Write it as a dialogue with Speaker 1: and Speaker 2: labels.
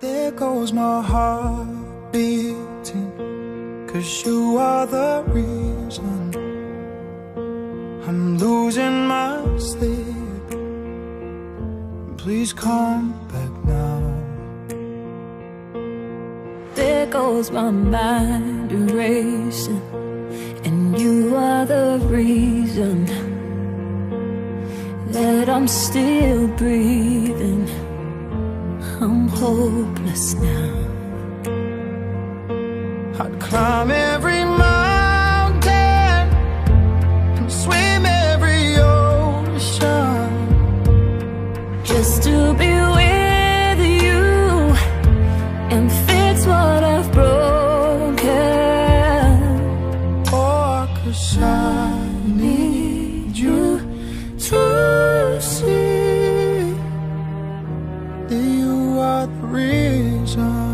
Speaker 1: There goes my heart beating, 'cause you are the reason I'm losing my sleep. Please come back now.
Speaker 2: There goes my mind erasing, and you are the reason that I'm still breathing. I'm hopeless now.
Speaker 1: I'd climb every mountain and swim every ocean
Speaker 2: just to be with you and fix what I've broken.
Speaker 1: Oh, 'cause I need you to see that you are the reason